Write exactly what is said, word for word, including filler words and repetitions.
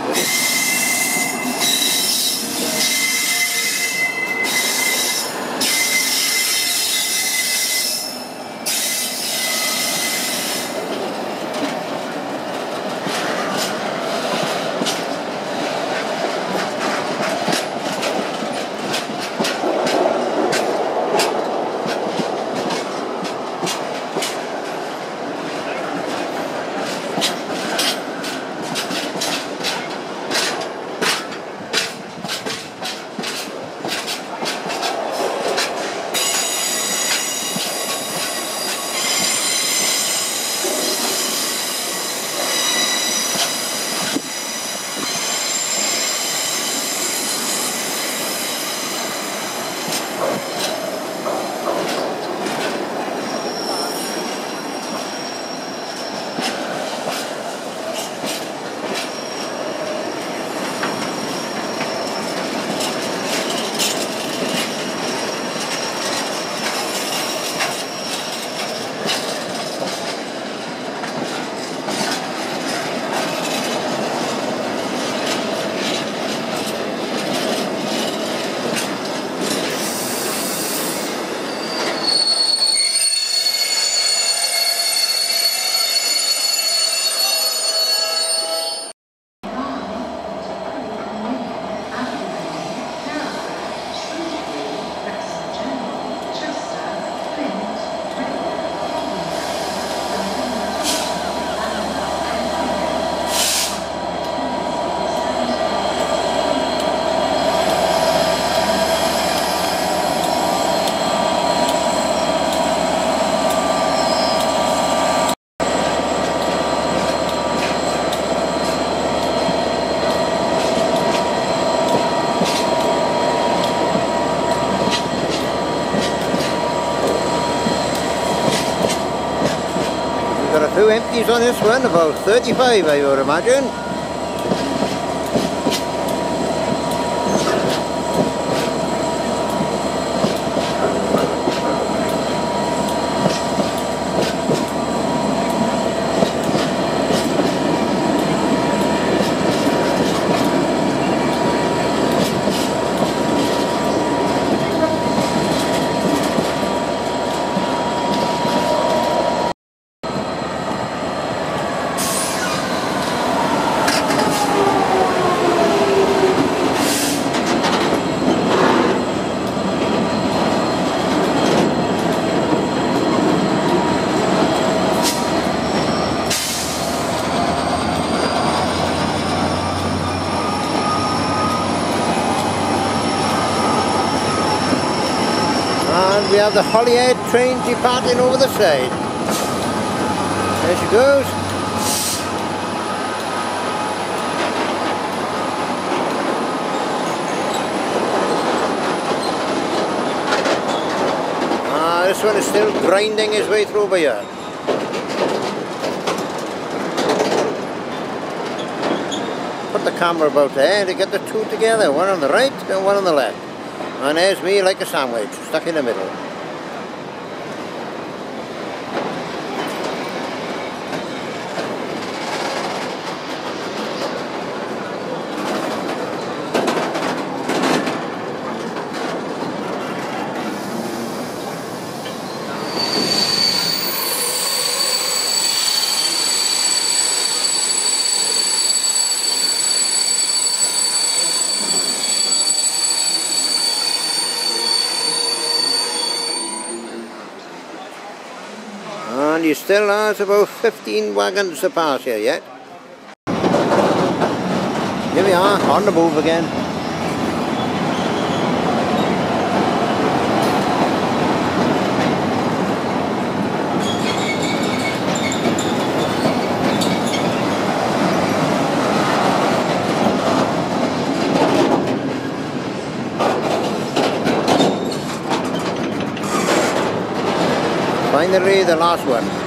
Two empties on this one, about thirty-five I would imagine. We have the Holyhead train departing over the side. There she goes. Ah, this one is still grinding his way through by here. Put the camera about there to get the two together, one on the right and one on the left. And there's me like a sandwich, stuck in the middle. And you still has about fifteen wagons to pass here yet. Here we are, on the move again. Finally, the last one.